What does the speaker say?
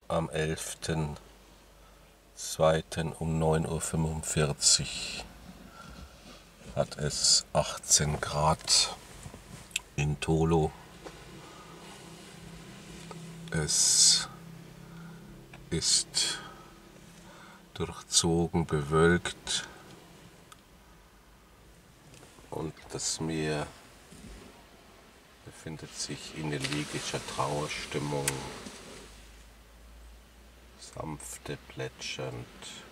am 11.02. um 9:45 Uhr hat es 18 Grad in Tolo. Es ist durchzogen bewölkt und das Meer befindet sich in elegischer Trauerstimmung, sanfte plätschernd